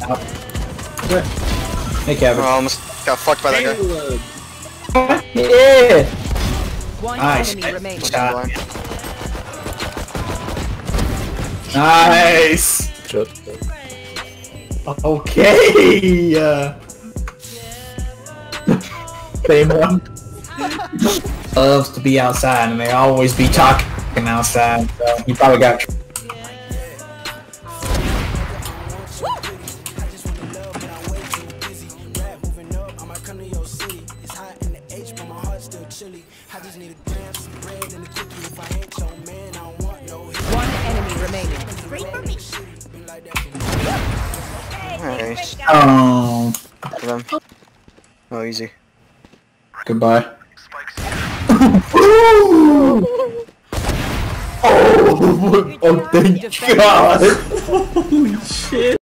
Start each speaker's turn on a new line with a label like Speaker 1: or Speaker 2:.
Speaker 1: Hey, Kevin.
Speaker 2: I almost got fucked by that guy.
Speaker 1: Yeah!
Speaker 3: One
Speaker 1: Nice.
Speaker 3: enemy remaining.
Speaker 1: Shot. Nice! Okay! Same one. Loves to be outside and they always be talking outside, so you probably got
Speaker 3: One enemy remaining.
Speaker 2: Nice.
Speaker 1: Oh,
Speaker 2: For them. Oh, easy.
Speaker 1: goodbye. Oh, thank God! Holy shit!